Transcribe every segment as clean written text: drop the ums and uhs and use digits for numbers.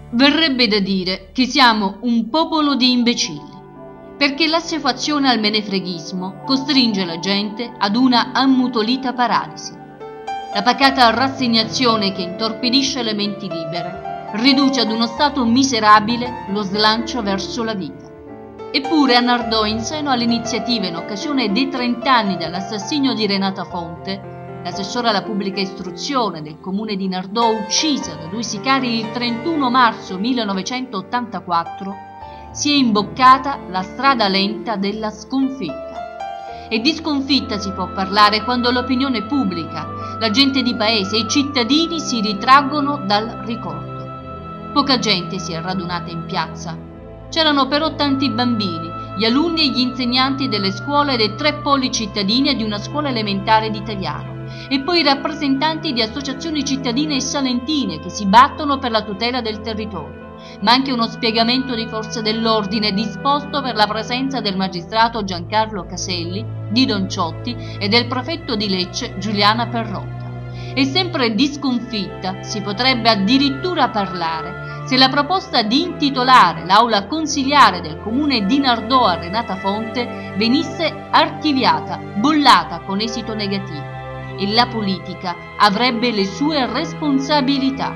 Verrebbe da dire che siamo un popolo di imbecilli, perché l'assuefazione al menefreghismo costringe la gente ad una ammutolita paralisi. La pacata rassegnazione che intorpidisce le menti libere riduce ad uno stato miserabile lo slancio verso la vita. Eppure a Nardò, in seno all'iniziativa in occasione dei 30 anni dall'assassinio di Renata Fonte, l'assessore alla pubblica istruzione del comune di Nardò, uccisa da due sicari il 31 marzo 1984, si è imboccata la strada lenta della sconfitta. E di sconfitta si può parlare quando l'opinione pubblica, la gente di paese e i cittadini si ritraggono dal ricordo. Poca gente si è radunata in piazza. C'erano però tanti bambini, gli alunni e gli insegnanti delle scuole dei 3 poli cittadini e di una scuola elementare di italiano, e poi i rappresentanti di associazioni cittadine e salentine che si battono per la tutela del territorio, ma anche uno spiegamento di forze dell'ordine disposto per la presenza del magistrato Giancarlo Caselli, di Don Ciotti e del prefetto di Lecce Giuliana Perrotta. E sempre di sconfitta si potrebbe addirittura parlare se la proposta di intitolare l'aula consiliare del comune di Nardò a Renata Fonte venisse archiviata, bollata con esito negativo, e la politica avrebbe le sue responsabilità.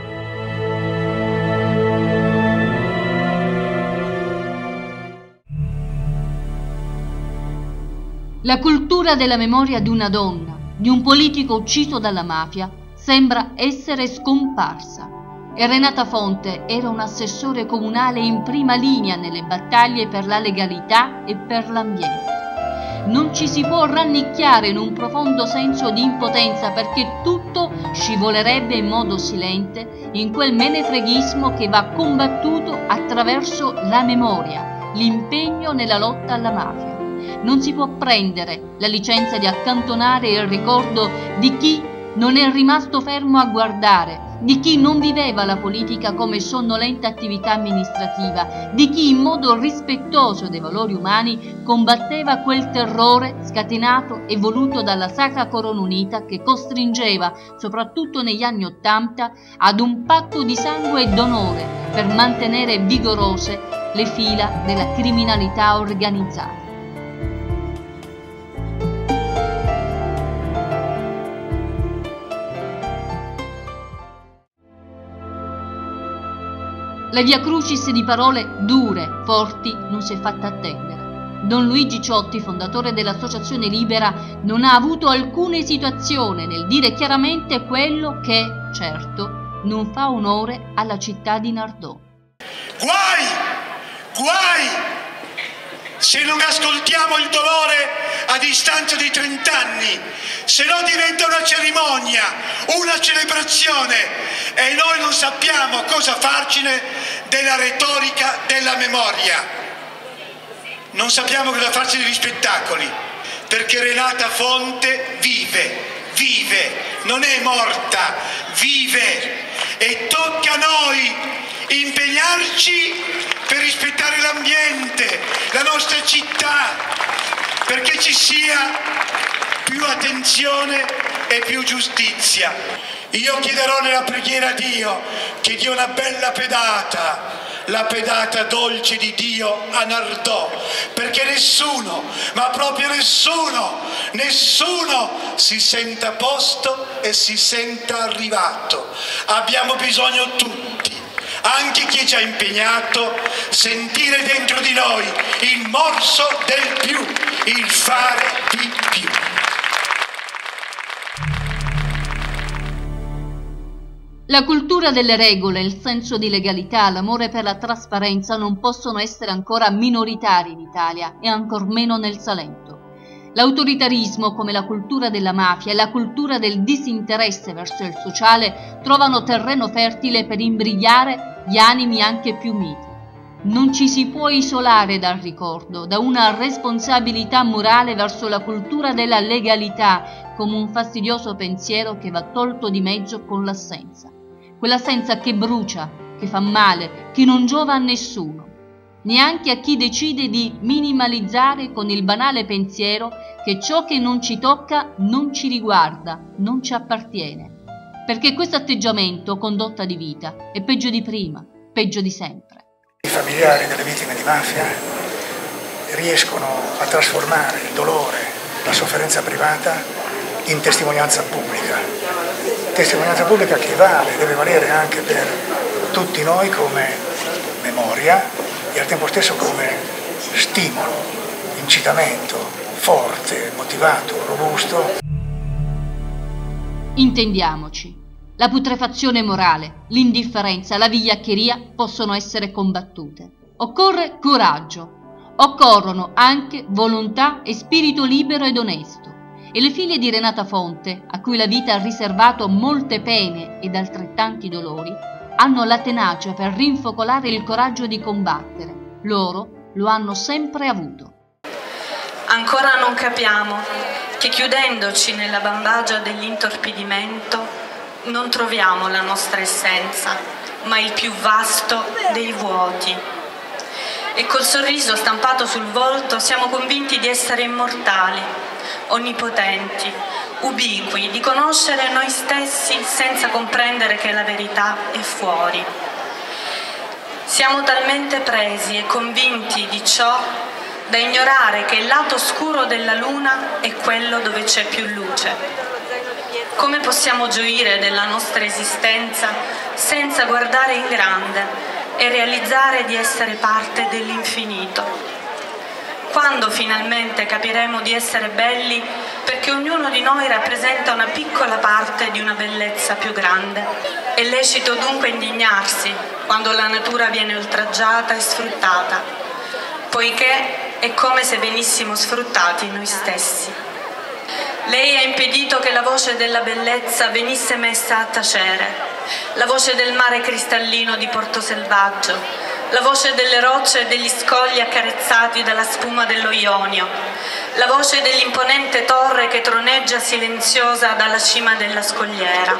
La cultura della memoria di una donna, di un politico ucciso dalla mafia, sembra essere scomparsa. E Renata Fonte era un assessore comunale in prima linea nelle battaglie per la legalità e per l'ambiente. Non ci si può rannicchiare in un profondo senso di impotenza, perché tutto scivolerebbe in modo silente in quel menefreghismo che va combattuto attraverso la memoria, l'impegno nella lotta alla mafia. Non si può prendere la licenza di accantonare il ricordo di chi non è rimasto fermo a guardare, di chi non viveva la politica come sonnolenta attività amministrativa, di chi in modo rispettoso dei valori umani combatteva quel terrore scatenato e voluto dalla Sacra Corona Unita che costringeva, soprattutto negli anni '80, ad un patto di sangue e d'onore per mantenere vigorose le fila della criminalità organizzata. La via crucis di parole dure, forti, non si è fatta attendere. Don Luigi Ciotti, fondatore dell'Associazione Libera, non ha avuto alcuna esitazione nel dire chiaramente quello che, certo, non fa onore alla città di Nardò. Guai! Guai! Se non ascoltiamo il dolore a distanza di 30 anni, se no diventa una cerimonia, una celebrazione, e noi non sappiamo cosa farcene della retorica della memoria. Non sappiamo cosa farci degli spettacoli, perché Renata Fonte vive, non è morta, vive, e tocca a noi impegnarci per rispettare l'ambiente, la nostra città, perché ci sia più attenzione e più giustizia. Io chiederò nella preghiera a Dio che dia una bella pedata, la pedata dolce di Dio a Nardò, perché nessuno, ma proprio nessuno si senta a posto e si senta arrivato. Abbiamo bisogno tutti, anche chi è già impegnato, sentire dentro di noi il morso del più, il fare di più. La cultura delle regole, il senso di legalità, l'amore per la trasparenza non possono essere ancora minoritari in Italia e ancor meno nel Salento. L'autoritarismo, come la cultura della mafia e la cultura del disinteresse verso il sociale, trovano terreno fertile per imbrigliare gli animi anche più miti. Non ci si può isolare dal ricordo, da una responsabilità morale verso la cultura della legalità, come un fastidioso pensiero che va tolto di mezzo con l'assenza. Quell'assenza che brucia, che fa male, che non giova a nessuno, neanche a chi decide di minimalizzare con il banale pensiero che ciò che non ci tocca non ci riguarda, non ci appartiene. Perché questo atteggiamento, condotta di vita, è peggio di prima, peggio di sempre. I familiari delle vittime di mafia riescono a trasformare il dolore, la sofferenza privata in testimonianza pubblica. Testimonianza pubblica che deve valere anche per tutti noi come memoria e al tempo stesso come stimolo, incitamento forte, motivato, robusto. Intendiamoci, la putrefazione morale, l'indifferenza, la vigliaccheria possono essere combattute. Occorre coraggio, occorrono anche volontà e spirito libero ed onesto. E le figlie di Renata Fonte, a cui la vita ha riservato molte pene ed altrettanti dolori, hanno la tenacia per rinfocolare il coraggio di combattere. Loro lo hanno sempre avuto. Ancora non capiamo che chiudendoci nella bambagia dell'intorpidimento non troviamo la nostra essenza, ma il più vasto dei vuoti. E col sorriso stampato sul volto siamo convinti di essere immortali, onnipotenti, ubiqui, di conoscere noi stessi senza comprendere che la verità è fuori. Siamo talmente presi e convinti di ciò da ignorare che il lato oscuro della luna è quello dove c'è più luce. Come possiamo gioire della nostra esistenza senza guardare in grande e realizzare di essere parte dell'infinito? Quando finalmente capiremo di essere belli perché ognuno di noi rappresenta una piccola parte di una bellezza più grande? È lecito dunque indignarsi quando la natura viene oltraggiata e sfruttata, poiché è come se venissimo sfruttati noi stessi. Lei ha impedito che la voce della bellezza venisse messa a tacere, la voce del mare cristallino di Porto Selvaggio, la voce delle rocce e degli scogli accarezzati dalla spuma dello Ionio, la voce dell'imponente torre che troneggia silenziosa dalla cima della scogliera.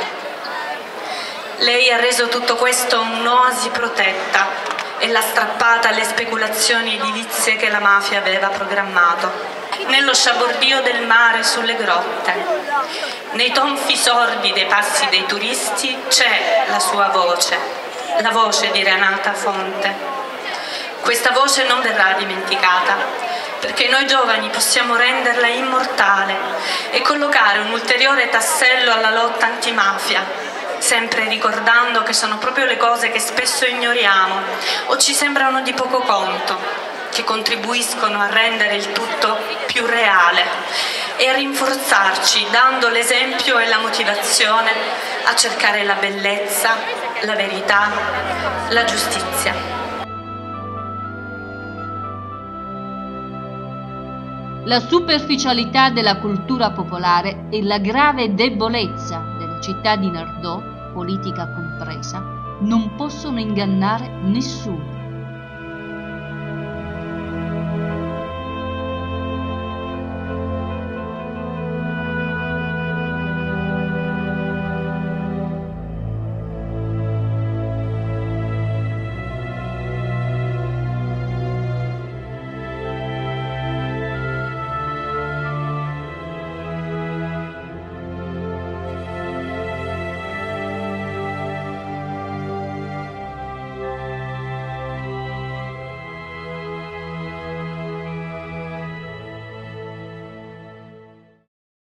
Lei ha reso tutto questo un'oasi protetta e l'ha strappata alle speculazioni edilizie che la mafia aveva programmato. Nello sciabordio del mare sulle grotte, nei tonfi sordi dei passi dei turisti c'è la sua voce, la voce di Renata Fonte. Questa voce non verrà dimenticata, perché noi giovani possiamo renderla immortale e collocare un ulteriore tassello alla lotta antimafia, sempre ricordando che sono proprio le cose che spesso ignoriamo o ci sembrano di poco conto, che contribuiscono a rendere il tutto più reale e a rinforzarci dando l'esempio e la motivazione a cercare la bellezza, la verità, la giustizia. La superficialità della cultura popolare e la grave debolezza della città di Nardò, politica compresa, non possono ingannare nessuno.